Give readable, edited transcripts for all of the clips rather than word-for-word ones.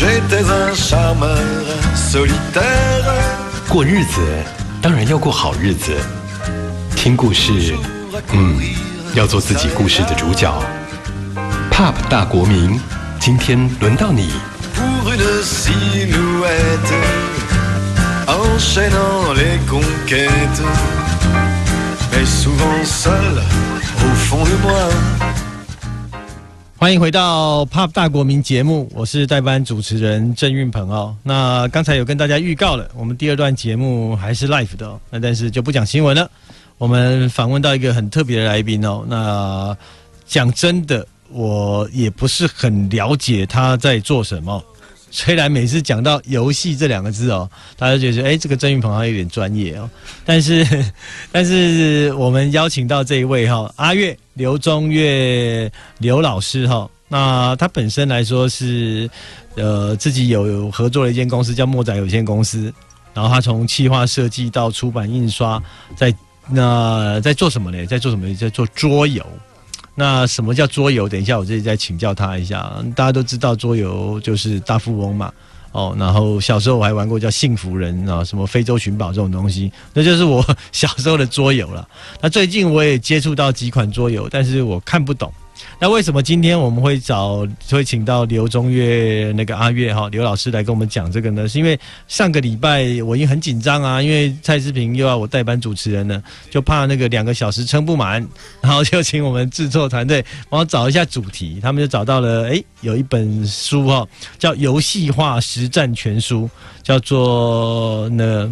J'étais un charmeur solitaire。 过日子当然要过好日子，听故事，要做自己故事的主角。Pop 大国民，今天轮到你。 Pour une silhouette enchaînant les conquêtes, mais souvent seul au fond de moi。 欢迎回到 Pop 大国民节目，我是代班主持人郑运鹏哦。那刚才有跟大家预告了，我们第二段节目还是 live 的哦，那但是就不讲新闻了。我们访问到一个很特别的来宾哦。那讲真的，我也不是很了解他在做什么。虽然每次讲到游戏这两个字哦，大家就觉得这个郑运鹏好像有点专业哦。但是我们邀请到这一位阿岳刘中岳刘老师那他本身来说是自己有合作的一间公司叫墨仔有限公司，然后他从企划设计到出版印刷，在做什么呢？在做桌游。那什么叫桌游？等一下我这里再请教他一下。大家都知道桌游就是大富翁嘛，然后小时候我还玩过叫幸福人啊，什么非洲寻宝这种东西，那就是我小时候的桌游了。那最近我也接触到几款桌游，但是我看不懂。那为什么今天我们会请到刘中岳那个阿岳刘老师来跟我们讲这个呢？是因为上个礼拜我已经很紧张啊，因为蔡志平又要我代班主持人呢，就怕那个2个小时撑不满，然后就请我们制作团队帮我找一下主题，他们就找到了有一本书叫游戏化实战全书，叫做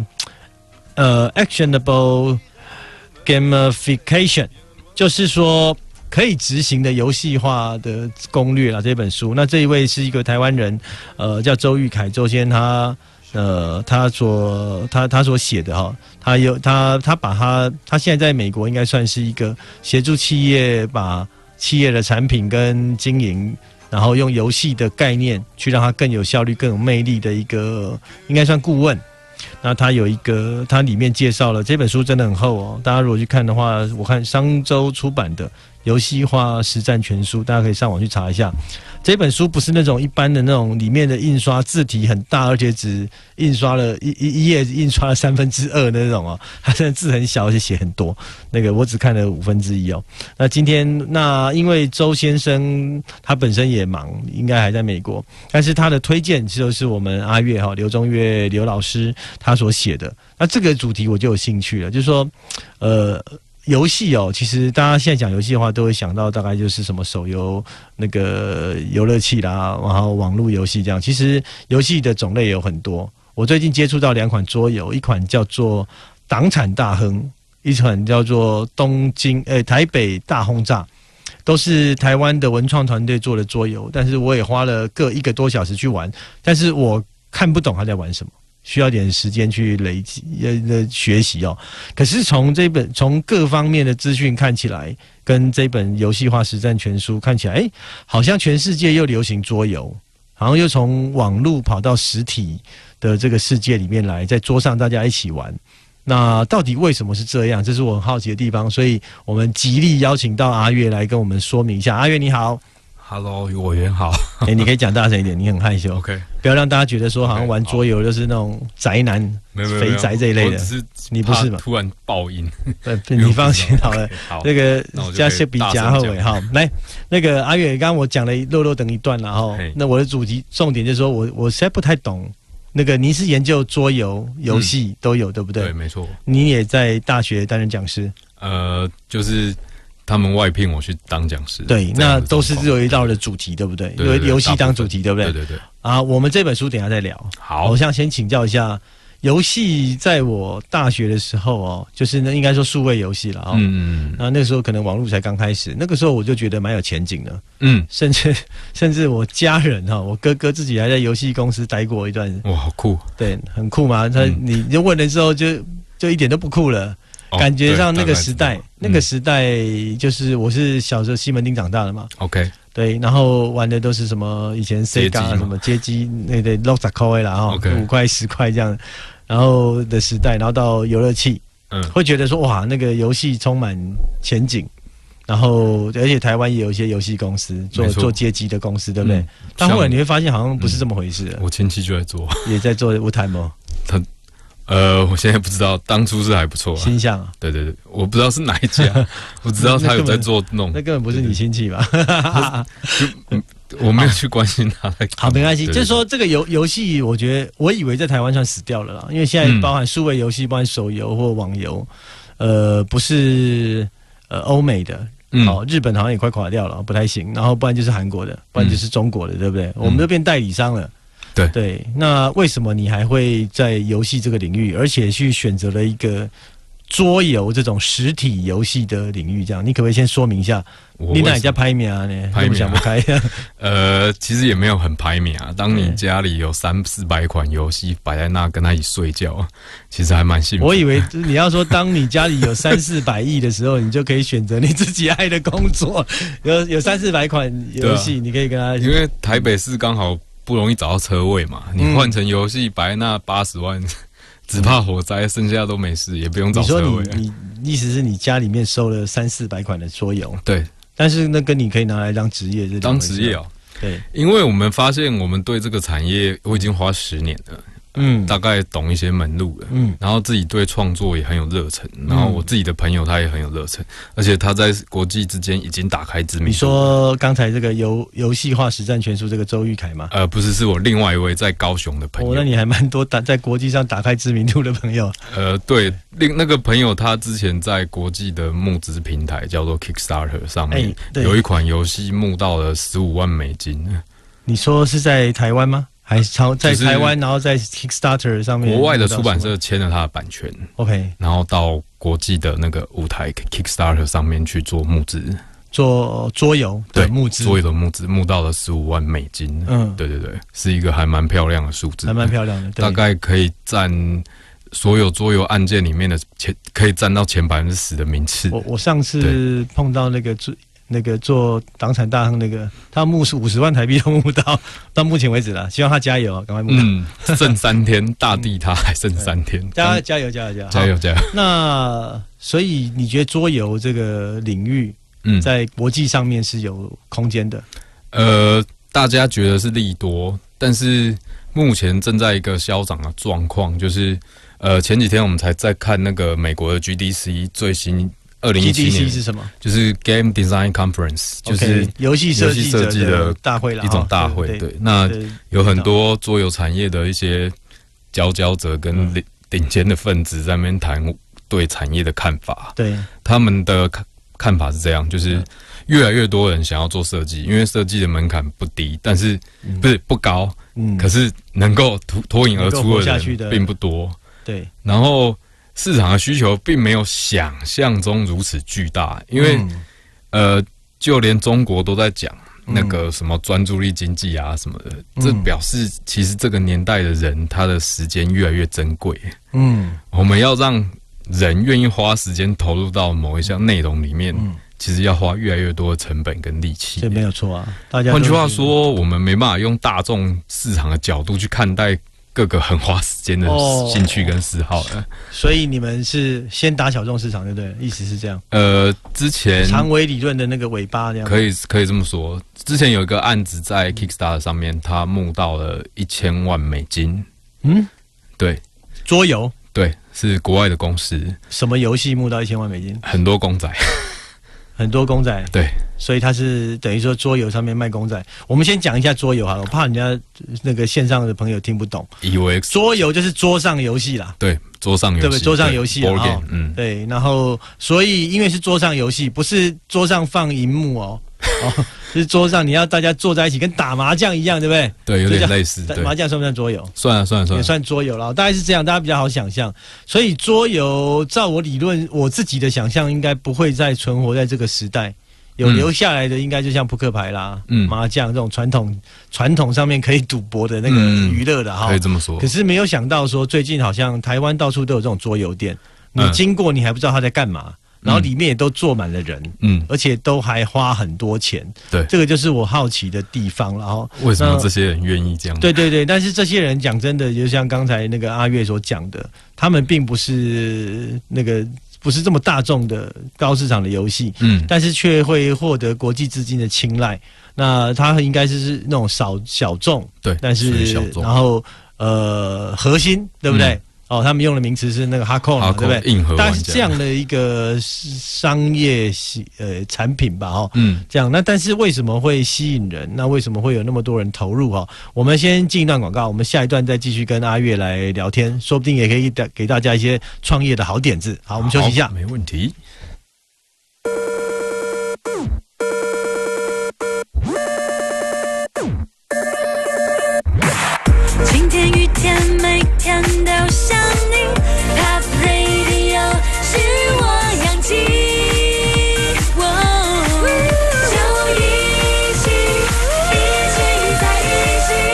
Actionable Gamification， 就是说可以执行的游戏化的攻略啦，这本书。那这一位是一个台湾人，叫周玉凯周先生，他所写的他现在在美国应该算是一个协助企业把企业的产品跟经营，然后用游戏的概念去让它更有效率、更有魅力的一个，应该算顾问。那他里面介绍了这本书真的很厚哦，大家如果去看的话，我看商周出版的游戏化实战全书，大家可以上网去查一下。这本书不是那种一般的那种里面的印刷字体很大，而且只印刷了一页印刷了2/3的那种它真的字很小，而且写很多。那个我只看了1/5哦。那今天因为周先生他本身也忙，应该还在美国，但是他的推荐就是我们阿岳刘中岳刘老师他所写的。那这个主题我就有兴趣了，就是说游戏其实大家现在讲游戏的话，都会想到大概就是什么手游那个游乐器啦，然后网络游戏这样。其实游戏的种类有很多。我最近接触到2款桌游，一款叫做党产大亨，一款叫做台北大轰炸，都是台湾的文创团队做的桌游。但是我也花了各1个多小时去玩，但是我看不懂他在玩什么。需要点时间去累积学习可是从各方面的资讯看起来，跟这本游戏化实战全书看起来，好像全世界又流行桌游，好像又从网络跑到实体的这个世界里面来，在桌上大家一起玩。那到底为什么是这样？这是我很好奇的地方，所以我们极力邀请到阿岳来跟我们说明一下。阿岳你好。 Hello， 委员好。 你可以讲大声一点，你很害羞。 OK， 不要让大家觉得说好像玩桌游就是那种宅男、肥宅这一类的。你不是嘛？ 突然爆音。 你放心好了。 好， 那个加些笔加后尾好，来，那个阿岳，刚刚我讲了漏等一段了那我的主题重点就是说我实在不太懂。那个您是研究桌游、游戏都有，对不对？ 对，没错。 你也在大学担任讲师。 就是他们外聘我去当讲师， 对，那都是有一道的主题，对不对？有游戏当主题，对不对？ 对。 我们这本书等一下再聊。 好， 我想先请教一下，游戏在我大学的时候就是应该说数位游戏了那个时候可能网络才刚开始，那个时候我就觉得蛮有前景的。甚至我家人我哥哥自己还在游戏公司待过一段。 哇，好酷！ 对，很酷嘛。你问了之后就一点都不酷了。感觉上那个时代，就是我是小时候西门町长大的嘛。 OK， 对，然后玩的都是什么以前 Sega 什么街机那个60块啦5块10块这样，然后的时代，然后到游乐器，会觉得说哇那个游戏充满前景， 然后而且台湾也有一些游戏公司做街机的公司，对不对？但后来你会发现好像不是这么回事了。 我亲戚就在做， 也在做无谈吗？ 我现在不知道，当初是还不错。 星象啊， 对，我不知道是哪一家，我知道他有在做弄。 那根本不是你亲戚吧？ 我没有去关心他。 好，没关系。就是说这个游戏，我以为在台湾算死掉了啦，因为现在包含数位游戏，包含手游或网游，不是欧美的。日本好像也快垮掉了，不太行。然后不然就是韩国的，不然就是中国的，对不对？我们都变代理商了。对，那为什么你还会在游戏这个领域，而且去选择了一个桌游这种实体游戏的领域？这样，你可不可以先说明一下？你哪家拍名呢？拍名想不开。 其实也没有很排名啊。当你家里有300-400款游戏摆在那，跟他一起睡觉，其实还蛮幸福。 我以为你要说，当你家里有300-400亿的时候，你就可以选择你自己爱的工作。有300-400款游戏，你可以跟他。 因为台北市刚好不容易找到车位嘛，你换成游戏摆在那80万。只怕火灾，剩下都没事，也不用找车位。 你意思是你家里面收了300-400款的桌游？ 对， 但是那跟你可以拿来当职业， 当职业哦。 对， 因为我们发现我们对这个产业，我已经花10年了。大概懂一些门路了，然后自己对创作也很有热忱，然后我自己的朋友他也很有热忱，而且他在国际之间已经打开知名度。 你说刚才这个游戏化实战全书这个周玉凯吗？ 不是，是我另外一位在高雄的朋友。 那你还蛮多在国际上打开知名度的朋友。 对，那个朋友他之前在国际的募资平台叫做 Kickstarter 上面，有一款游戏募到了15万美金。 你说是在台湾吗？还是在台湾，然后在 Kickstarter 上面， 国外的出版社签了他的版权 ，OK， 然后到国际的那个舞台 Kickstarter 上面去做募资， 做桌游的募资， 桌游的募资募到了15万美金。对，是一个还蛮漂亮的数字， 还蛮漂亮的， 大概可以占所有桌游案件里面的可以占到前10%的名次。 我上次碰到那个做党产大亨那个，他募是50万台币都募到目前为止了，希望他加油，赶快募到。 剩3天，大地他还剩3天， 加油！那所以你觉得桌游这个领域，在国际上面是有空间的？ 大家觉得是利多，但是目前正在一个消长的状况，就是前几天我们才在看那个美国的 GDC 最新。2017年是什么？ 就是 Game Design Conference， 就是游戏设计的大会啦， 一种大会。对，那有很多桌游产业的一些佼佼者跟顶尖的分子在那边谈对产业的看法。 对， 他们的看法是这样，就是越来越多人想要做设计，因为设计的门槛不低，但是不高，可是能够脱颖而出的人并不多。 对， 然后市场的需求并没有想象中如此巨大，因为就连中国都在讲那个什么专注力经济啊什么的，这表示其实这个年代的人他的时间越来越珍贵。我们要让人愿意花时间投入到某一项内容里面，其实要花越来越多的成本跟力气。 这没有错啊，大家换句话说，我们没办法用大众市场的角度去看待各个很花时间的兴趣跟嗜好的。 所以你们是先打小众市场，对不对？意思是这样。 之前长尾理论的那个尾巴这样。 可以这么说。之前有一个案子在 Kickstarter 上面，他募到了1000万美金。对， 桌游。 对，是国外的公司。 什么游戏募到1000万美金？ 很多公仔。 很多公仔。 对。 所以它是等于说桌游上面卖公仔。我们先讲一下桌游好了，我怕人家那个线上的朋友听不懂。 以为桌游就是桌上游戏啦。 对，桌上游戏， 对不对？桌上游戏啊，对。然后，所以因为是桌上游戏，不是桌上放萤幕哦，就是桌上你要大家坐在一起，跟打麻将一样，对不对？ 对，有点类似。 麻将算不算桌游？ 算了， 也算桌游了。大概是这样，大家比较好想象。所以桌游，照我理论，我自己的想象，应该不会再存活在这个时代。有留下来的应该就像扑克牌啦、麻将这种传统上面可以赌博的那个娱乐的哈， 可以这么说。 可是没有想到说，最近好像台湾到处都有这种桌游店，你经过你还不知道他在干嘛，然后里面也都坐满了人，而且都还花很多钱。对，这个就是我好奇的地方。然后为什么这些人愿意这样？ 对，但是这些人讲真的，就像刚才那个阿月所讲的，他们并不是那个不是这么大众的高市场的游戏，但是却会获得国际资金的青睐。那它应该是那种小众， 对， 但是然后核心，对不对？他们用的名词是那个 hardcore 嘛，对不对？ 硬核玩家， 大概是这样的一个商业产品吧，这样。那但是为什么会吸引人？那为什么会有那么多人投入？我们先进一段广告，我们下一段再继续跟阿月来聊天，说不定也可以给大家一些创业的好点子。好，我们休息一下， 没问题。 晴天雨天，每天都想你。Pop Radio 是我氧气，就一起在一起。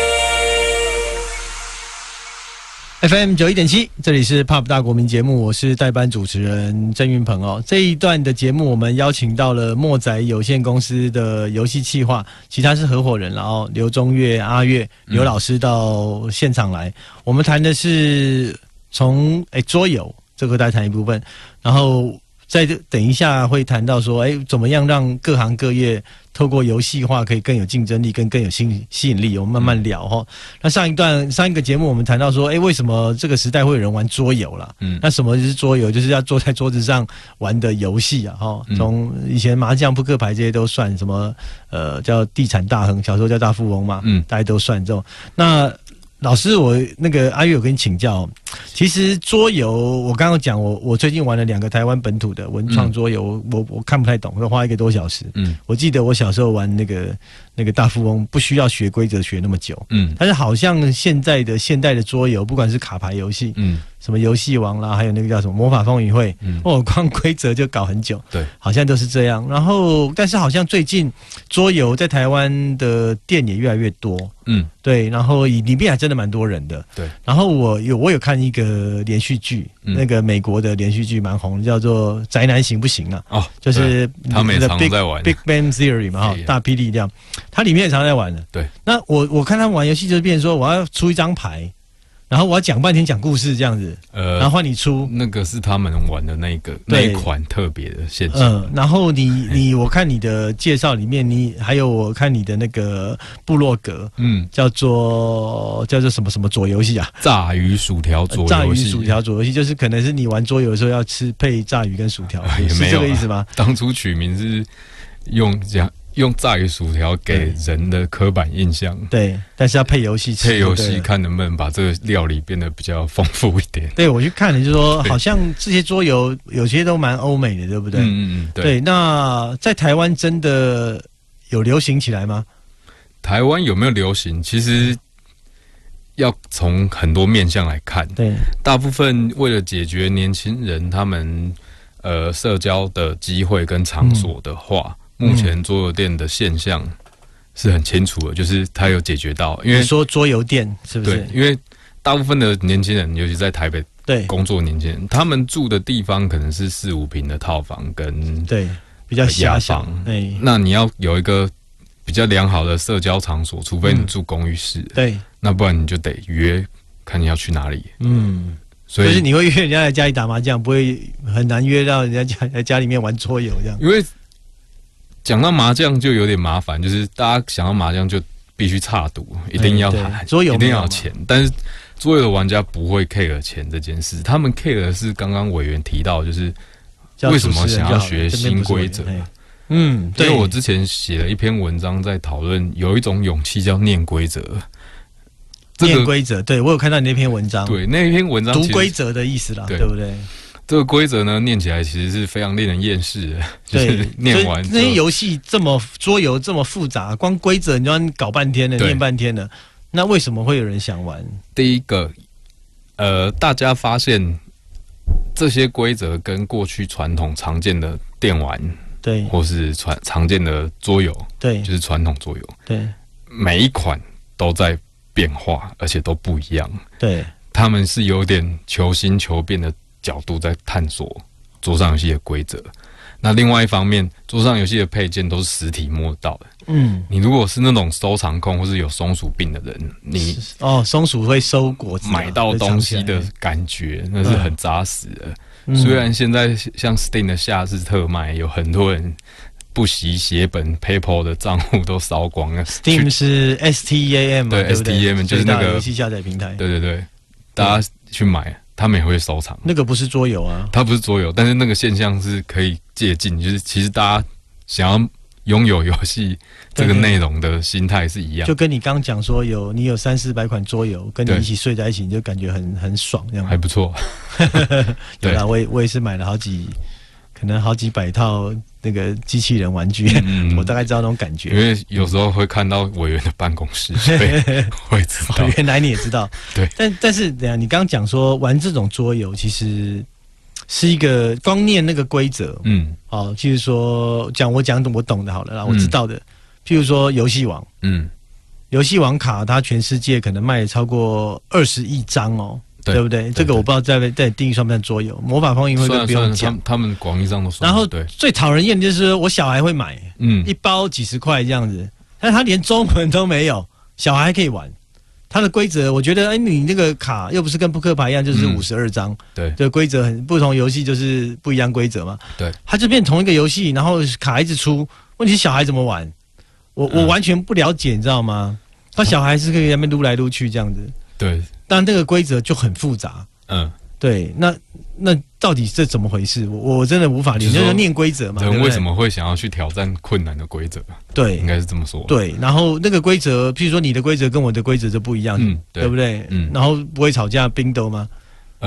FM 91.7，这里是 Pop 大国民节目，我是代班主持人郑云鹏这一段的节目，我们邀请到了墨仔有限公司的游戏企划，其他是合伙人，然后刘中岳、阿岳、刘老师到现场来。我们谈的是从桌游这个大家谈一部分，然后再等一下会谈到说，怎么样让各行各业透过游戏化可以更有竞争力，更有吸引力。我们慢慢聊那上一个节目我们谈到说，为什么这个时代会有人玩桌游啦？那什么是桌游？就是要坐在桌子上玩的游戏啊！从以前麻将、扑克牌这些都算，什么叫地产大亨，小时候叫大富翁嘛，大家都算这种。那老师，我那个阿月有跟你请教，其实桌游我刚刚讲，我最近玩了2个台湾本土的文创桌游，我看不太懂，要花1个多小时。我记得我小时候玩那个大富翁，不需要学规则学那么久。但是好像现代的桌游，不管是卡牌游戏，什么游戏王啦，还有那个叫什么魔法风云会，光规则就搞很久。对，好像都是这样。然后，但是好像最近桌游在台湾的店也越来越多。对，然后里面还真的蛮多人的。对，然后我有看一个连续剧，那个美国的连续剧蛮红的，叫做《宅男行不行》啊？就是他们也常在玩 Big Bang Theory 嘛，大霹雳这样，它里面也常在玩的。对，那我看他们玩游戏，就是变成说我要出一张牌，然后我要讲半天讲故事这样子，然后换你出。那个是他们玩的那一款特别的陷阱。 然后我看你的介绍里面，还有我看你的那个部落格，叫做什么什么左游戏啊？ 炸鱼薯条左游戏。 炸鱼薯条左游戏，就是可能是你玩桌游的时候要吃配炸鱼跟薯条，是这个意思吗？ 当初取名是用炸鱼薯条给人的刻板印象， 对，但是要配游戏吃， 配游戏看能不能把这个料理变得比较丰富一点。 对，我去看了，就是说好像这些桌游有些都蛮欧美的，对不对？对。那在台湾真的有流行起来吗？ 台湾有没有流行？其实要从很多面向来看。对，大部分为了解决年轻人他们社交的机会跟场所的话。目前桌游店的现象是很清楚的，就是它有解决到。因为你说桌游店是不是？ 对，因为大部分的年轻人，尤其在台北工作年轻人，他们住的地方可能是4、5坪的套房跟比较狭小。 那你要有一个比较良好的社交场所，除非你住公寓式，那不然你就得约，看你要去哪里。所以就是你会约人家来家里打麻将，不会很难约到人家在家里面玩桌游这样。 因为讲到麻将就有点麻烦，就是大家想要麻将就必须插赌，一定要桌游一定要钱，但是桌游的玩家不会 care 钱这件事，他们 care 的是刚刚委员提到，就是为什么想要学新规则。因为我之前写了一篇文章在讨论，有一种勇气叫念规则。 念规则，对，我有看到你那篇文章。 对，那篇文章读规则的意思啦，对不对？ 这个规则呢，念起来其实是非常令人厌世的。就是念完那些游戏桌游这么复杂，光规则你就要搞半天了，念半天了。那为什么会有人想玩？ 第一个，大家发现这些规则跟过去传统常见的电玩，或是常见的桌游，就是传统桌游，每一款都在变化，而且都不一样。他们是有点求新求变的角度在探索桌上游戏的规则。那另外一方面，桌上游戏的配件都是实体摸到的。你如果是那种收藏控或是有松鼠病的人，你松鼠会收果子， 买到东西的感觉那是很扎实的。 虽然现在像 Steam 的夏日特卖，有很多人不惜血本 PayPal 的账户都烧光了。 Steam 是 STEAM 嘛， 对对不对 STEAM 就是那个游戏下载平台。 对对对，大家去买，他们也会收藏。 那个不是桌游啊， 它不是桌游，但是那个现象是可以借鉴，就是其实大家想要拥有游戏这个内容的心态是一样， 就跟你刚讲说你有300-400款桌游，跟你一起睡在一起，你就感觉很爽，这样还不错。 有啦，我也是买了可能好几百套那个机器人玩具，我大概知道那种感觉。 因为有时候会看到委员的办公室，所以会知道。 原来你也知道， 对。 但是等一下你刚刚讲说玩这种桌游，其实是一个光念那个规则，譬如说我讲我懂的好了啦，我知道的，譬如说游戏王，游戏王卡它全世界可能卖超过20亿张哦。对不对？这个我不知道在定义算不算桌游。魔法风云会更不用讲， 他们广义上都算。 然后最讨人厌的就是我小孩会买，一包几10块这样子，但他连中文都没有，小孩还可以玩。它的规则，我觉得，你那个卡又不是跟扑克牌一样，就是52张， 对， 这规则不同游戏就是不一样规则嘛。 对， 它就变同一个游戏，然后卡一直出，问题是小孩怎么玩？我完全不了解，你知道吗？他小孩是可以在那边撸来撸去这样子。 对。 但这个规则就很复杂，对，那到底这怎么回事？我真的无法理解，就是念规则嘛。 人为什么会想要去挑战困难的规则？ 对， 应该是这么说。 对，然后那个规则，譬如说你的规则跟我的规则就不一样，对不对？然后不会吵架冰斗吗？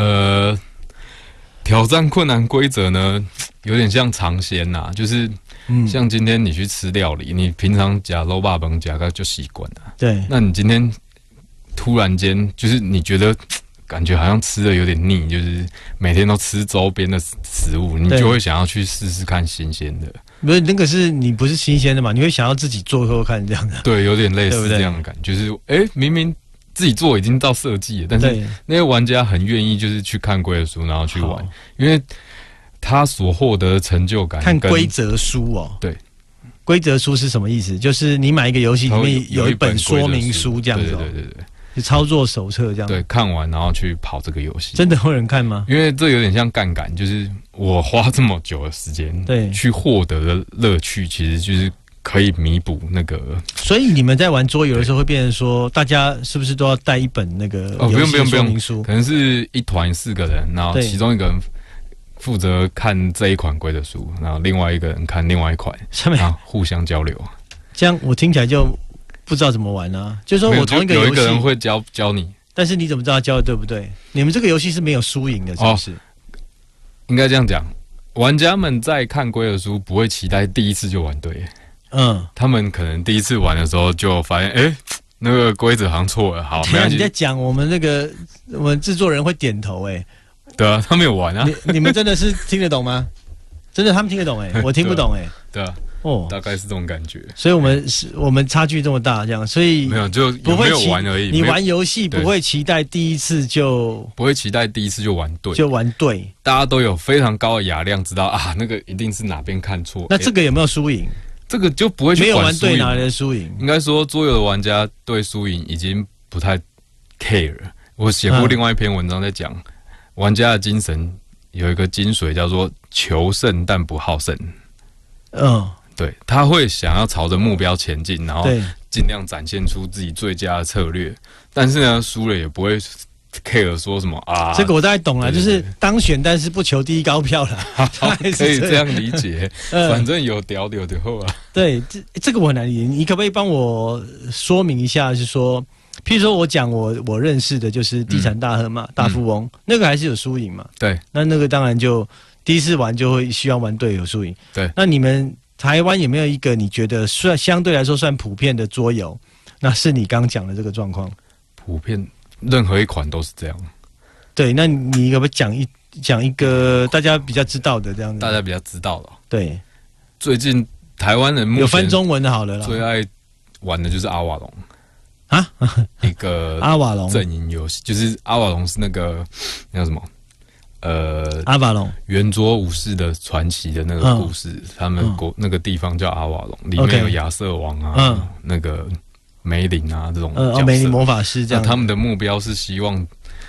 挑战困难规则呢，有点像尝鲜呐，就是像今天你去吃料理，你平常夹肉霸本夹个就习惯了， 对， 那你今天突然间就是你觉得感觉好像吃的有点腻，就是每天都吃周边的食物，你就会想要去试试看新鲜的。 不是那个是你不是新鲜的嘛？你会想要自己做做看这样的。 对，有点类似这样的感觉，就是明明自己做已经到设计了，但是那些玩家很愿意就是去看规则书，然后去玩，因为他所获得的成就感。 看规则书哦， 对。 规则书是什么意思？就是你买一个游戏里面有一本说明书这样子，对，操作手册这样。 对，看完然后去跑这个游戏， 真的有人看吗？ 因为这有点像杠杆，就是我花这么久的时间， 对， 去获得的乐趣，其实就是可以弥补那个。 所以你们在玩桌游的时候，会变成说，大家是不是都要带一本那个游戏说明书？ 可能是一团4个人，然后其中一个人负责看这一款规则书，然后另外一个人看另外一款，然后互相交流。 这样我听起来就不知道怎么玩啊。就是说我同一个游戏， 有一个人会教你， 但是你怎么知道他教的对不对？你们这个游戏是没有输赢的，是不是？ 应该这样讲，玩家们在看规则书不会期待第一次就玩对，他们可能第一次玩的时候就发现，那个规则好像错了。好，没关系。 你在讲我们制作人会点头， 对啊，他们有玩啊。 你们真的是听得懂吗？真的，他们听得懂我听不懂对啊，大概是这种感觉。 所以我们差距这么大，这样，所以没有就没有玩而已。 你玩游戏不会期待第一次就玩对， 就玩对。 大家都有非常高的雅量，知道啊，那个一定是哪边看错。 那这个有没有输赢？ 这个就不会去管没有玩对哪来的输赢。 应该说，桌游的玩家对输赢已经不太 care。我写过另外一篇文章在讲。玩家的精神有一个精髓叫做求胜但不好胜。对，他会想要朝着目标前进，然后尽量展现出自己最佳的策略。但是呢，输了也不会 care 说什么啊。 这个我大概懂了，就是当选但是不求第一高票了。 可以这样理解，反正有屌就好啊。 对，这个我很难理解，你可不可以帮我说明一下？是说。譬如说，我讲我认识的就是地产大亨嘛，大富翁，那个还是有输赢嘛。 对， 那个当然就第一次玩就会希望玩对有输赢。 对， 那你们台湾有没有一个你觉得相对来说算普遍的桌游？那是你刚讲的这个状况。 普遍，任何一款都是这样。 对，那你可不可以讲一个大家比较知道的这样子？ 大家比较知道的。 对， 最近台湾人目前有翻中文的好了啦。 最爱玩的就是阿瓦隆。一个阿瓦隆阵营游戏，就是阿瓦隆是那个什么阿瓦隆圆桌武士的传奇的那个故事，他们那个地方叫阿瓦隆，里面有亚瑟王啊，那个梅林啊这种梅林魔法师这样。 他们的目标是希望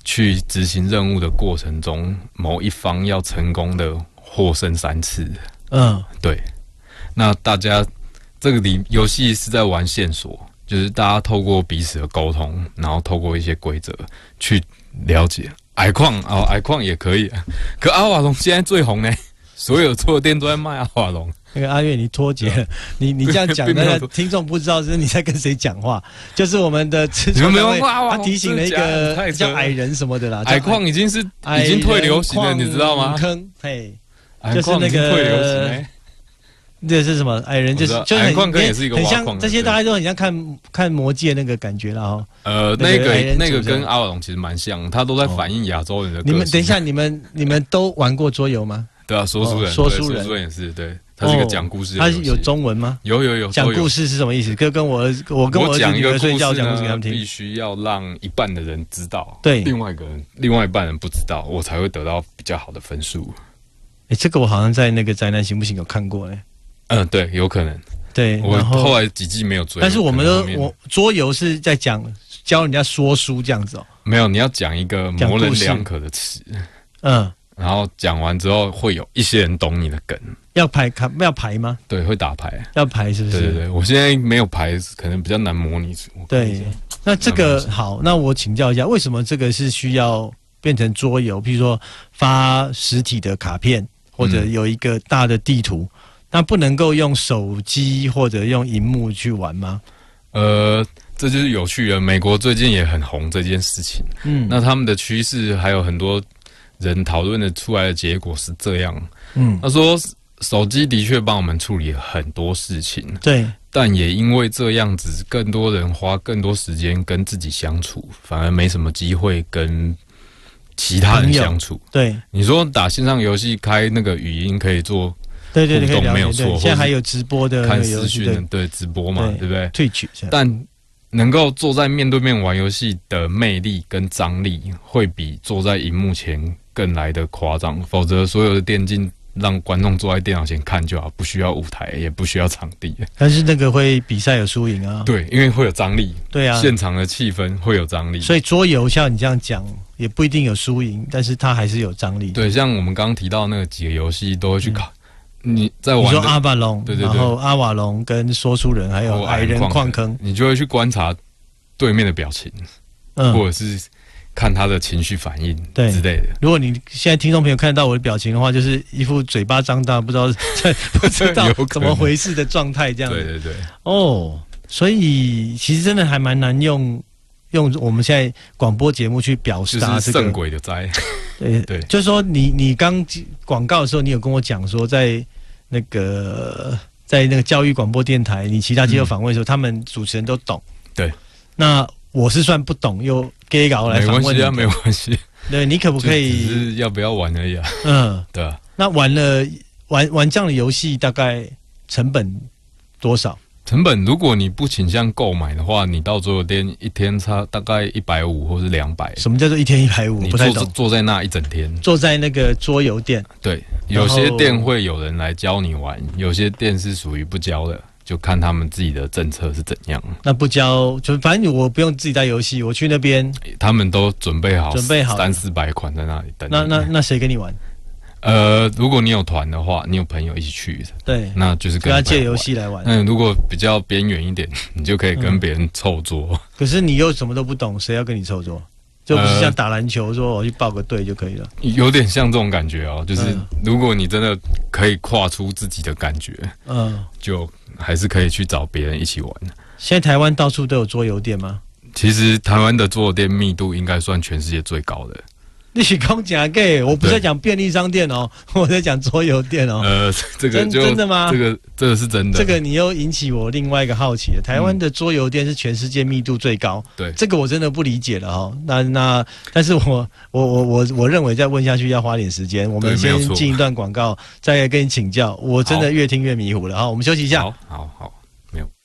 去执行任务的过程中，某一方要成功的获胜3次。对。那大家这个游戏是在玩线索，就是大家透过彼此的沟通，然后透过一些规则去了解。矮矿也可以，可阿瓦隆现在最红呢，所有桌游店都在卖阿瓦隆。 那个阿月，你脱节了，你这样讲，那个听众不知道是你在跟谁讲话。就是我们的制作单位，他提醒了一个叫矮人什么的啦。 矮矿已经退流行了，你知道吗？ 嘿，就是那个退流行。 这是什么？矮人就是矮矿坑也是一个挖矿的， 这些大家都很像看魔戒那个感觉啦哈。 那个跟阿瓦隆其实蛮像，他都在反映亚洲人的个性。 你们等一下，你们都玩过桌游吗？ 对啊，说书人也是对。他是一个讲故事的游戏， 他有中文吗？ 有。 讲故事是什么意思？跟我儿子女儿睡觉讲故事给他们听， 必须要让一半的人知道， 对， 另外一半人不知道，我才会得到比较好的分数。 这个我好像在那个宅男行不行有看过对，有可能。 对， 我后来几季没有追， 但是我桌游是在教人家说书这样子没有，你要讲一个模棱两可的词，然后讲完之后会有一些人懂你的梗。 要排吗？ 对，会打牌。 要排是不是？ 对，我现在没有牌，可能比较难模拟出。 对，那这个好，那我请教一下，为什么这个是需要变成桌游？譬如说发实体的卡片，或者有一个大的地图，那不能够用手机或者用荧幕去玩吗？ 这就是有趣的。美国最近也很红这件事情。那他们的趋势还有很多人讨论的出来的结果是这样。他说手机的确帮我们处理了很多事情， 对， 但也因为这样子，更多人花更多时间跟自己相处，反而没什么机会跟其他人相处。对，你说打线上游戏开那个语音可以做互动没有错， 现在还有直播的看视讯，对直播嘛，对不对 ？Twitch， 但能够坐在面对面玩游戏的魅力跟张力，会比坐在荧幕前更来的夸张。否则，所有的电竞让观众坐在电脑前看就好，不需要舞台，也不需要场地。 但是那个会比赛有输赢啊。 对，因为会有张力。对啊，现场的气氛会有张力。 所以桌游像你这样讲，也不一定有输赢，但是它还是有张力。 对，像我们刚刚提到那个几个游戏，都会去考。你在玩， 你说阿瓦隆， 对， 然后阿瓦隆跟说书人，还有矮人矿坑， 你就会去观察对面的表情，或者是看他的情绪反应之类的。 如果你现在听众朋友看到我的表情的话，就是一副嘴巴张大，不知道怎么回事的状态，这样子。 对。 所以其实真的还蛮难用我们现在广播节目去表达这个圣鬼的灾。 对，就是说你刚广告的时候，你有跟我讲说，在那个教育广播电台，你其他接受访问的时候，他们主持人都懂。 对， 那我是算不懂，又 gay 搞来访问你。 没关系。 对，你可不可以？ 只是要不要玩而已啊。对啊。 那玩这样的游戏，大概成本多少？ 成本，如果你不倾向购买的话，你到桌游店一天差大概150或是200。 什么叫做一天150？ 你不太懂。 坐在那一整天， 坐在那个桌游店。 对，有些店会有人来教你玩，有些店是属于不教的，就看他们自己的政策是怎样。 那不教，就反正我不用自己带游戏，我去那边， 他们都准备好300-400款在那里等。 那谁跟你玩？ 如果你有团的话，你有朋友一起去，对，那就是跟他借游戏来玩。 如果比较边缘一点，你就可以跟别人凑桌。 可是你又什么都不懂，谁要跟你凑桌？就不是像打篮球，说我去报个队就可以了。 有点像这种感觉哦，就是如果你真的可以跨出自己的感觉，就还是可以去找别人一起玩。 现在台湾到处都有桌游店吗？ 其实台湾的桌游店密度应该算全世界最高的。 你是讲假给？我不是在讲便利商店哦，我在讲桌游店哦。 这个真的吗？ 这个是真的。 这个你又引起我另外一个好奇了。台湾的桌游店是全世界密度最高，对，这个我真的不理解了哦。但是我认为再问下去要花点时间。我们先进一段广告，再跟你请教。我真的越听越迷糊了哈。我们休息一下。 好，没有。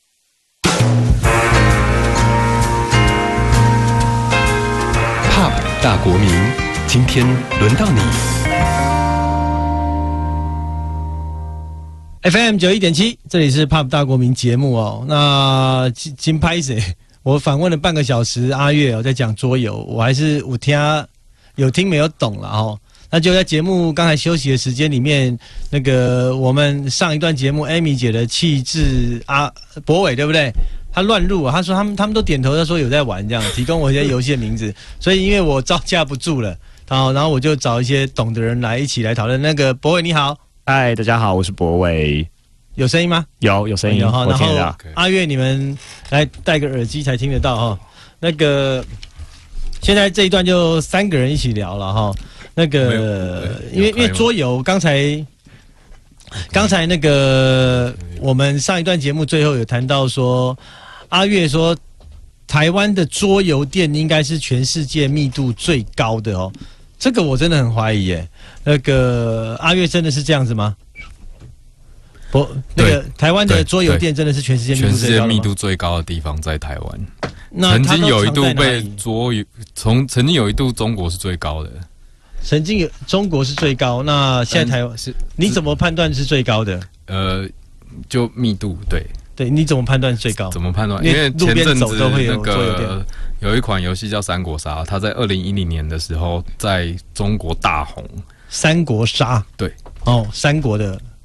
Pop 大国民。今天轮到你 FM 91.7，这里是 Pop 大国民节目哦。那金拍谁？我访问了半个小时，阿月在讲桌游，我还是有听有听没有懂了哦。那就在节目刚才休息的时间里面，那个我们上一段节目 Amy 姐的气质博伟对不对？他乱入啊，他说他们都点头，他说有在玩这样，提供我一些游戏的名字，所以因为我招架不住了，然后我就找一些懂的人来一起来讨论。那个博伟你好， 嗨，大家好，我是博伟， 有声音吗？ 有声音，我听得到。 阿月你们来戴个耳机才听得到哈。那个现在这一段就3个人一起聊了哈。那个，因为桌游，刚才那个我们上一段节目最后有谈到说，阿月说台湾的桌游店应该是全世界密度最高的哦，这个我真的很怀疑耶。那个阿月真的是这样子吗？那个台湾的桌游店真的是全世界密度最高的地方在台湾。 那曾经有一度被曾经有一度中国是最高的。 曾经有中国是最高，那现在台湾是？你怎么判断是最高的？ 就密度， 对，你怎么判断最高？ 怎么判断？因为路边走都会有桌游店。 有一款游戏叫《三国杀》，它在2010年的时候在中国大红。 三国杀， 对， 哦，三国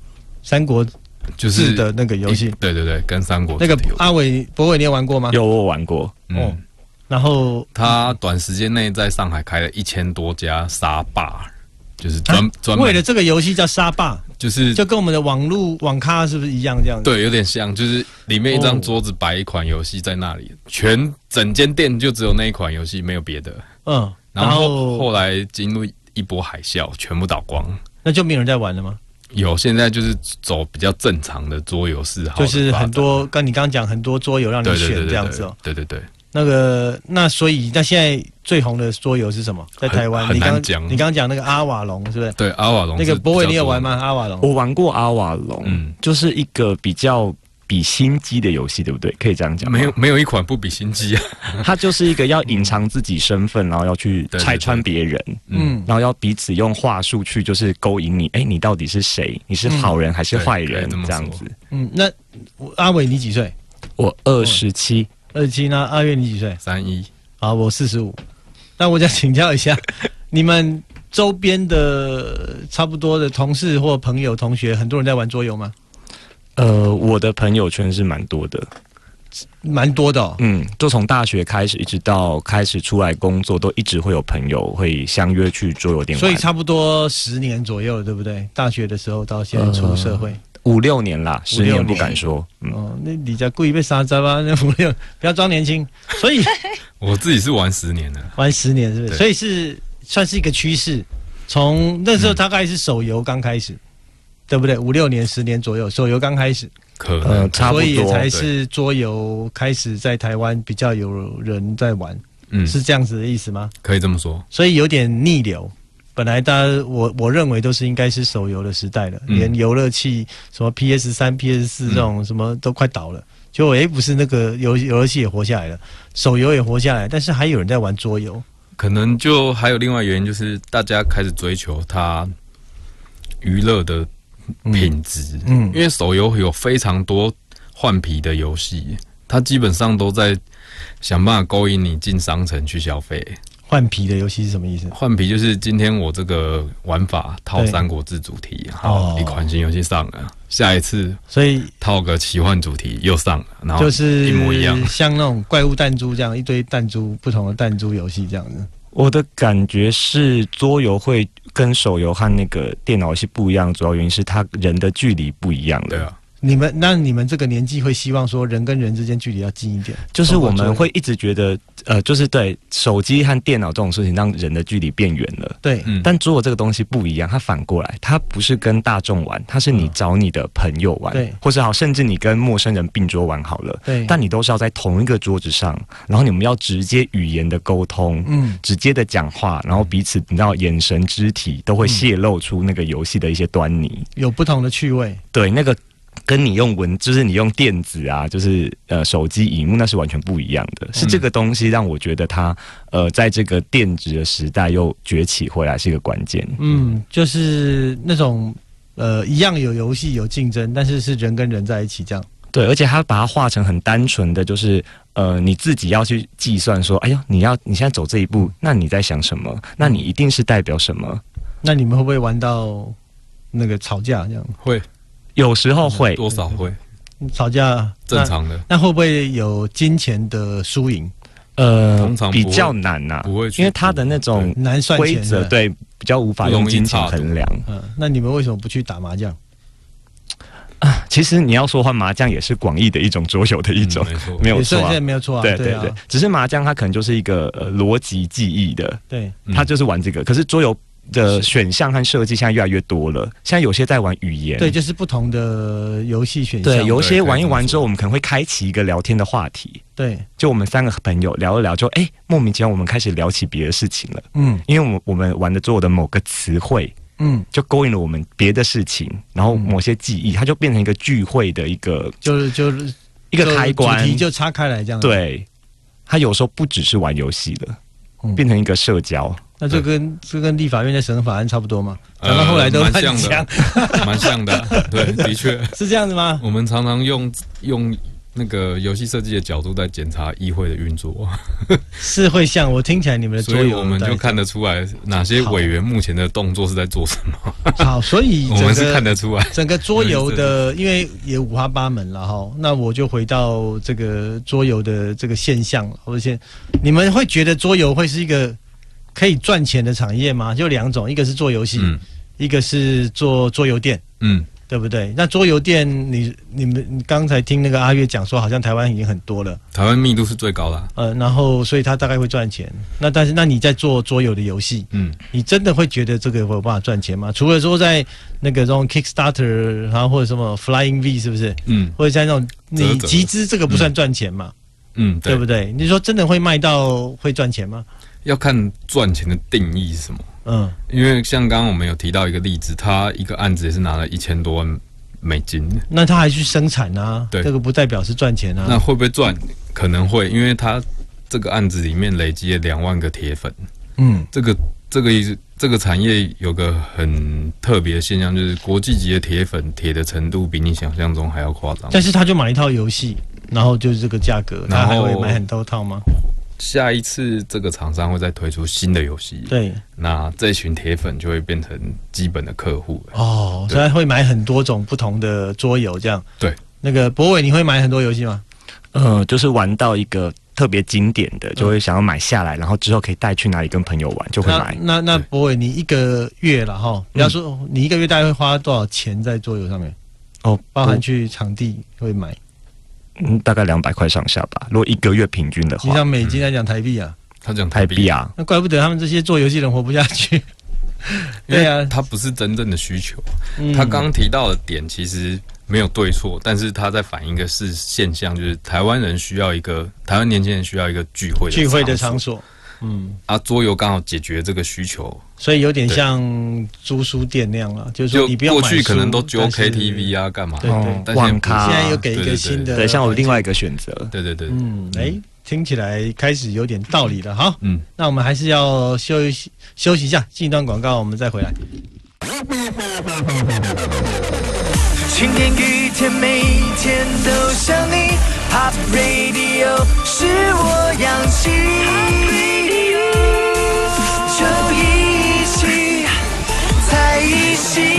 就是的那个游戏， 对，跟三国那个博伟，你有玩过吗？ 有，我玩过， 然后他短时间内在上海开了1000多家沙霸，就是专门为了这个游戏叫沙霸， 就跟我们的网咖是不是一样这样子？ 对，有点像，就是里面一张桌子摆一款游戏在那里，整间店就只有那一款游戏，没有别的。然后后来进入一波海啸，全部倒光， 那就没有人在玩了吗？ 有，现在就是走比较正常的桌游嗜好， 就是很多你刚刚讲很多桌游让你选这样子哦。 对。 那所以现在最红的桌游是什么？在台湾， 很难讲。 你刚刚讲那个阿瓦隆是不是？ 对，阿瓦隆。 那个博伟你有玩吗？阿瓦隆， 我玩过阿瓦隆，就是一个比心机的游戏，对不对？可以这样讲。 没有一款不比心机啊。 它就是一个要隐藏自己身份，然后要去拆穿别人，然后要彼此用话术去就是勾引你，你到底是谁？你是好人还是坏人？这样子。 那阿伟你几岁？ 我27。 那阿月你几岁 ？31。 好，我45。那我想请教一下，你们周边的差不多的同事或朋友、同学，很多人在玩桌游吗？ 我的朋友圈是蛮多的。 蛮多的就从大学开始，一直到开始出来工作，都一直会有朋友会相约去桌游店玩。 所以差不多10年左右，对不对？大学的时候到现在出社会 ，5、6年啦，10年不敢说。 那你家故意被杀渣吧？那5、6，不要装年轻。所以我自己是玩10年的， 玩10年是不是？所以算是一个趋势。从那时候大概是手游刚开始，对不对？5、6年、10年左右，手游刚开始。 可能差不多， 所以也才是桌游开始在台湾比较有人在玩，是这样子的意思吗？ 可以这么说。 所以有点逆流，本来大家我认为都是应该是手游的时代了，连游乐器什么 PS3、PS4 这种什么都快倒了，结果不是那个游乐器也活下来了，手游也活下来，但是还有人在玩桌游， 可能就还有另外原因，就是大家开始追求它娱乐的品质，因为手游有非常多换皮的游戏，它基本上都在想办法勾引你进商城去消费。 换皮的游戏是什么意思？ 换皮就是今天我这个玩法套三国志主题，好，一款新游戏上了，下一次所以套个奇幻主题又上了，然后就是一模一样， 像那种怪物弹珠这样一堆弹珠，不同的弹珠游戏这样子。 我的感觉是桌游会跟手游和那个电脑游戏不一样，主要原因是它人的距离不一样了。 对啊。 你们这个年纪会希望说人跟人之间距离要近一点， 就是我们会一直觉得，就是对手机和电脑这种事情让人的距离变远了。 对， 但桌游这个东西不一样，它反过来，它不是跟大众玩，它是你找你的朋友玩， 对， 或者好，甚至你跟陌生人并桌玩好了， 对， 但你都是要在同一个桌子上，然后你们要直接语言的沟通，直接的讲话，然后彼此你知道眼神、肢体都会泄露出那个游戏的一些端倪， 有不同的趣味， 对那个。跟你用就是你用电子啊，就是手机荧幕，那是完全不一样的。是这个东西让我觉得它在这个电子的时代又崛起回来是一个关键。 就是那种一样有游戏有竞争，但是是人跟人在一起这样。 对，而且他把它画成很单纯的，就是你自己要去计算说，哎呦，你现在走这一步，那你在想什么？那你一定是代表什么？ 那你们会不会玩到那个吵架这样？ 会， 有时候会， 多少会吵架正常的。 那会不会有金钱的输赢？ 通常比较难呐、 不会去， 因为他的那种难算钱规则，对，比较无法用金钱衡量。 那你们为什么不去打麻将？ 啊，其实你要说话，麻将也是广义的一种桌游的一种，没有错、啊， 没有错啊， 对对对，只是麻将它可能就是一个逻辑记忆的， 对， 它就是玩这个。可是桌游的选项和设计现在越来越多了，现在有些在玩语言， 对，就是不同的游戏选项， 对，有一些玩一玩之后，我们可能会开启一个聊天的话题， 对， 就我们3个朋友聊一聊，就莫名其妙我们开始聊起别的事情了，因為我们玩的桌游的某个词汇。就勾引了我们别的事情，然后某些记忆，它就变成一个聚会的一个，就是一个开关， 主题就岔开来这样。 对，它有时候不只是玩游戏了，变成一个社交。 那就跟立法院在审法案差不多嘛，讲到后来都蛮像的，蛮像的，对，的确是这样子吗？ 我们常常用那个游戏设计的角度在检查议会的运作， 是会像我听起来你们的桌游， 所以我们就看得出来哪些委员目前的动作是在做什么。 好，所以我们是看得出来整个桌游的，因为也五花八门了哈。那我就回到这个桌游的这个现象，或者你们会觉得桌游会是一个可以赚钱的产业吗？就2种，一个是做游戏，一个是做桌游店，对不对？那桌游店，你们刚才听那个阿月讲说，好像台湾已经很多了， 台湾密度是最高的、 然后所以他大概会赚钱。但是你在做桌游的游戏，你真的会觉得这个有办法赚钱吗？除了说在那个这种 Kickstarter， 然后或者什么 Flying V 是不是？或者在那种你集资，这个不算赚钱嘛？对不对？你说真的会卖到会赚钱吗？ 要看赚钱的定义是什么。因为像刚刚我们有提到一个例子，他一个案子也是拿了1000多万美金，那他还去生产啊，对，这个不代表是赚钱啊。 那会不会赚？可能会，因为他这个案子里面累积了2万个铁粉。这个产业有个很特别的现象，就是国际级的铁粉铁的程度比你想象中还要夸张。 但是他就买一套游戏，然后就是这个价格，他还会买很多套吗？ 下一次这个厂商会再推出新的游戏， 对， 那这群铁粉就会变成基本的客户哦，所以他会买很多种不同的桌游，这样。 对， 那个博伟，你会买很多游戏吗？ 就是玩到一个特别经典的，就会想要买下来，然后之后可以带去哪里跟朋友玩，就会买。 那博伟，你一个月了哈，比方说你一个月大概会花多少钱在桌游上面？包含去场地会买。 大概200块上下吧。如果1个月平均的话， 你讲美金来讲台币啊？ 他讲台币啊， 那怪不得他们这些做游戏人活不下去。对啊， 他不是真正的需求。他刚刚提到的点其实没有对错，但是他在反映的是现象，就是台湾年轻人需要一个聚会的场所。桌游刚好解决这个需求， 所以有点像租书店那样了，就是说你不要买书， 过去可能都揪 KTV 啊，干嘛？ 对， 网咖， 现在又给一个新的， 对，像我另外一个选择， 对，听起来开始有点道理了，好，那我们还是要休息一下，进一段广告，我们再回来。 晴天雨天，每一天都想你。Pop Radio 是我氧气，就一起在一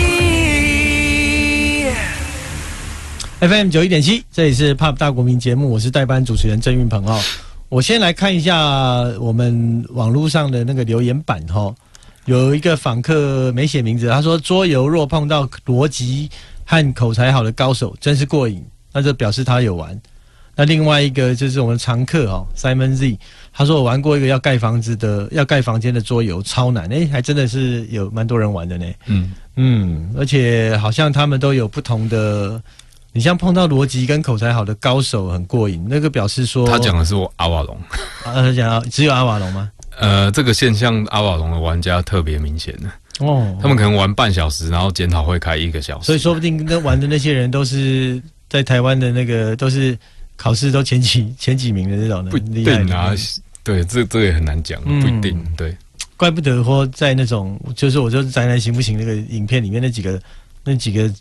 起。 FM 91.7，这里是 Pop 大国民节目，我是代班主持人郑运鹏哦。我先来看一下我们网络上的那个留言板哈，有一个访客没写名字，他说桌游若碰到逻辑和口才好的高手，真是过瘾，那这表示他有玩。那另外一个就是我们常客Simon Z， 他说我玩过一个要盖房间的桌游，超难，还真的是有蛮多人玩的呢。而且好像他们都有不同的，你像碰到逻辑跟口才好的高手很过瘾，那个表示说他讲的是阿瓦隆， 他讲只有阿瓦隆吗？ 这个现象阿瓦隆的玩家特别明显的。他们可能玩半小时，然后检讨会开1个小时， 所以说不定玩的那些人都是在台湾的那个都是考试都前几名的这种的， 不一定啊。对，这个也很难讲，不一定。对， 怪不得说在那种就是我就是宅男行不行那个影片里面那几个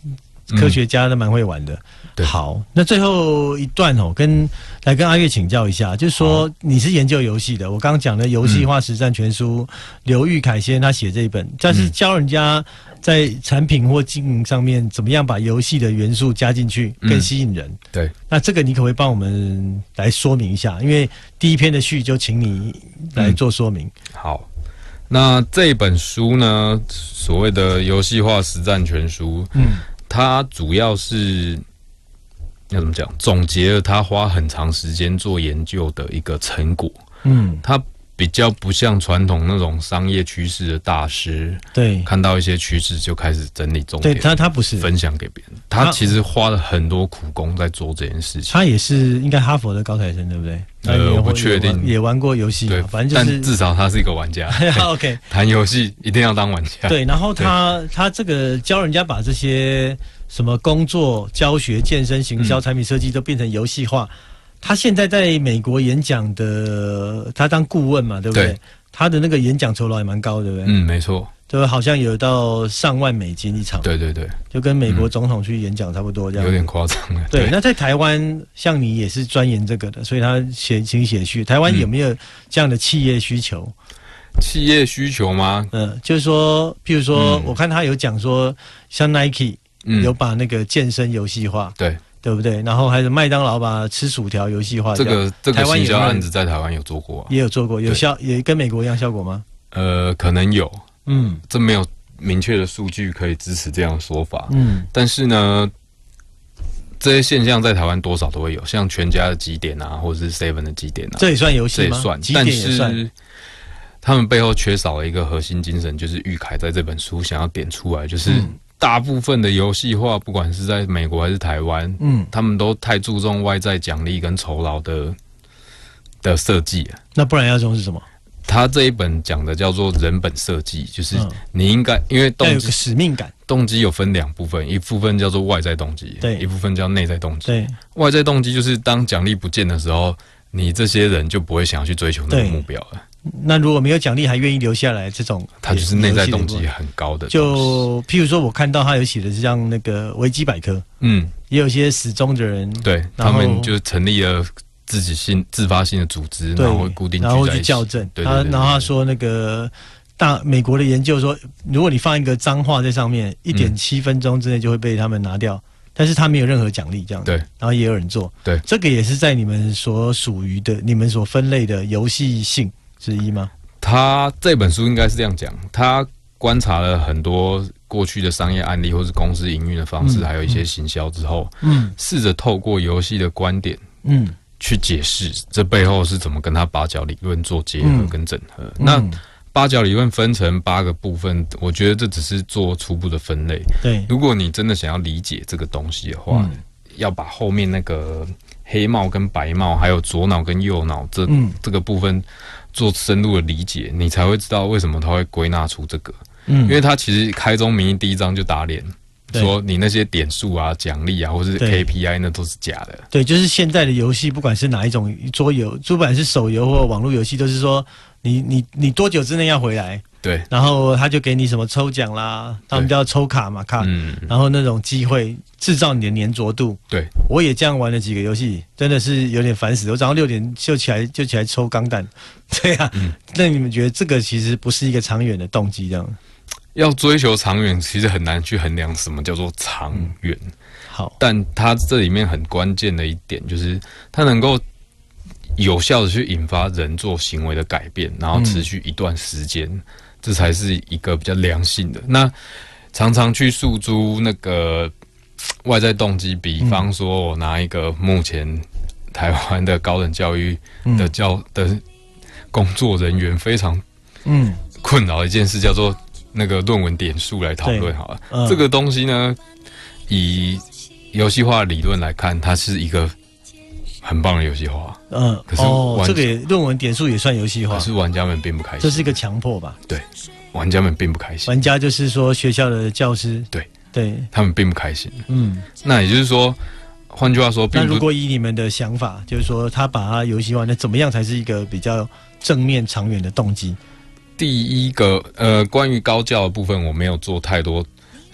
科学家都蛮会玩的。好，那最后一段跟阿月请教一下，就是说你是研究游戏的，我刚刚讲的游戏化实战全书，刘玉凯先生他写这一本，但是教人家在产品或经营上面怎么样把游戏的元素加进去，更吸引人。 对， 那这个你可不可以帮我们来说明一下？因为第一篇的序就请你来做说明。 好。那这本书呢，所谓的游戏化实战全书，它主要是要怎么讲？总结了他花很长时间做研究的一个成果。它比较不像传统那种商业趋势的大师，对，看到一些趋势就开始整理重点。 对，他不是分享给别人，他其实花了很多苦功在做这件事情。 他也是应该哈佛的高材生，对不对？ 我不确定， 也玩过游戏，对，反正就是， 但至少他是一个玩家。 OK， 谈游戏一定要当玩家。 对，然后他这个教人家把这些什么工作、教学、健身、行销、产品设计都变成游戏化。他现在在美国演讲的，他当顾问嘛，对不对？对，他的那个演讲酬劳也蛮高，对不对？ 没错。 就好像有到上万美金一场。对对对，就跟美国总统去演讲差不多这样。 有点夸张了。 对，那在台湾，像你也是钻研这个的，所以他请写序。台湾有没有这样的企业需求？ 企业需求吗？ 就是说，譬如说，我看他有讲说，像 Nike 有把那个健身游戏化。对。对不对？然后还有麦当劳把吃薯条游戏化。 这个行销案子在台湾有做过， 也有做过，也跟美国一样效果吗？ 可能有，这没有明确的数据可以支持这样的说法。但是呢，这些现象在台湾多少都会有，像全家的集点啊，或者是 Seven 的集点啊， 这也算游戏吗？ 这也算，但是他们背后缺少了一个核心精神，就是玉凯在这本书想要点出来，就是。大部分的游戏化，不管是在美国还是台湾，他们都太注重外在奖励跟酬劳的设计。那不然要用是什么？ 他这一本讲的叫做人本设计，就是你应该因为动机有个使命感， 动机有分两部分，一部分叫做外在动机，对，一部分叫内在动机。对，外在动机就是当奖励不见的时候，你这些人就不会想要去追求那个目标了。 那如果没有奖励还愿意留下来，这种他就是内在动机很高的。 就譬如说，我看到他有写的是像那个维基百科，也有一些死忠的人， 对，他们就成立了自发性的组织，然后会固定聚在一起， 然后去校正。 对， 然后他说那个美国的研究说，如果你放一个脏话在上面，1.7分钟之内就会被他们拿掉。但是他没有任何奖励，这样对，然后也有人做，对，这个也是在你们所属于的、你们所分类的游戏性之一吗？ 他这本书应该是这样讲，他观察了很多过去的商业案例，或是公司营运的方式，还有一些行销之后，试着透过游戏的观点，去解释这背后是怎么跟他八角理论做结合跟整合。那八角理论分成8个部分，我觉得这只是做初步的分类。对，如果你真的想要理解这个东西的话，要把后面那个黑帽跟白帽，还有左脑跟右脑这个部分做深入的理解，你才会知道为什么他会归纳出这个。因为他其实开宗明义第一章就打脸，说你那些点数啊、奖励啊，或是 KPI 那都是假的。 对，就是现在的游戏，不管是哪一种桌游，不管是手游或网络游戏，都是说你多久之内要回来？对，然后他就给你什么抽奖啦，他们叫抽卡嘛卡，然后那种机会制造你的粘着度。对，我也这样玩了几个游戏，真的是有点烦死。我早上6点就起来抽钢弹，对啊。那你们觉得这个其实不是一个长远的动机，这样？ 要追求长远，其实很难去衡量什么叫做长远。好，但它这里面很关键的一点就是，它能够有效的去引发人做行为的改变，然后持续一段时间，这才是一个比较良性的。那常常去诉诸那个外在动机，比方说我拿一个目前台湾的高等教育的工作人员非常困扰的一件事，叫做那个论文点数来讨论好了。这个东西呢，以游戏化的理论来看，它是一个很棒的游戏化。可是这个论文点数也算游戏化， 可是玩家们并不开心。 这是一个强迫吧？ 对，玩家们并不开心。 玩家就是说学校的教师，对， 他们并不开心。那也就是说，换句话说， 那如果以你们的想法，就是说他把它游戏化，那怎么样才是一个比较正面、长远的动机？ 第一个，关于高教的部分，我没有做太多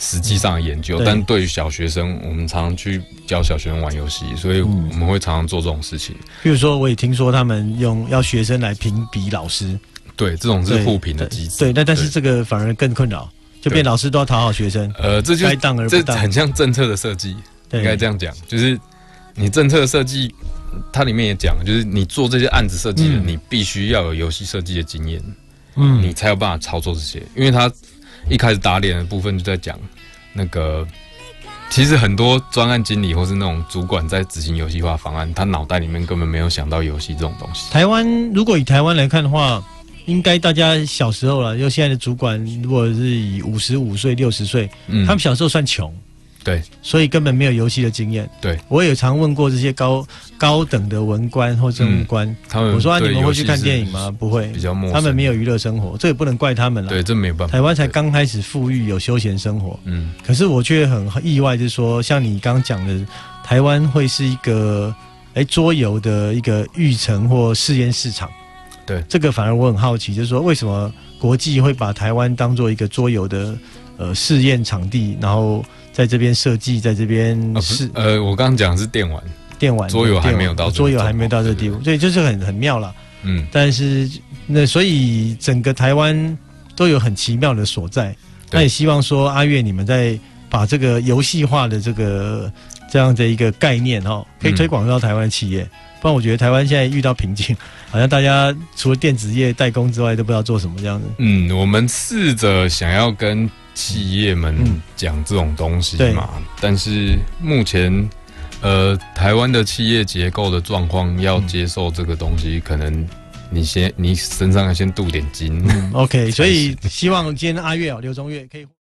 实际上的研究， 对但对于小学生，我们常常去教小学生玩游戏，所以我们会常常做这种事情。 比如说，我也听说他们要学生来评比老师， 对，这种是互评的机制。 对，但是这个反而更困扰，就变老师都要讨好学生。 这就该当而不这当， 很像政策的设计， 对应该这样讲，就是你政策的设计，它里面也讲，就是你做这些案子设计的，你必须要有游戏设计的经验，你才有办法操作这些。因为他一开始打脸的部分就在讲那个，其实很多专案经理或是那种主管在执行游戏化方案，他脑袋里面根本没有想到游戏这种东西。 台湾如果以台湾来看的话，应该大家小时候了，就现在的主管，如果是以55岁、60岁，他们小时候算穷。 对， 所以根本没有游戏的经验。 对， 我也常问过这些高等的文官或政务官，我说你们会去看电影吗？不会， 比较陌生， 他们没有娱乐生活，这也不能怪他们了。 对，这没有办法。 台湾才刚开始富裕，有休闲生活。可是我却很意外，就是说，像你刚刚讲的，台湾会是一个桌游的一个育成或试验市场。 对， 这个反而我很好奇，就是说为什么国际会把台湾当做一个桌游的试验场地，然后在这边设计，在这边我刚刚讲的是电玩，桌游还没有到桌游还没有到这个地步，所以就是很妙了。但是所以整个台湾都有很奇妙的所在。那也希望说阿月你们在把这个游戏化的这样的一个概念可以推广到台湾企业。不然我觉得台湾现在遇到瓶颈，好像大家除了电子业代工之外，都不知道做什么这样子。 我们试着想要跟企业们讲这种东西嘛，但是目前台湾的企业结构的状况，要接受这个东西，可能你身上要先镀点金。 OK， 所以希望今天阿月刘宗岳可以。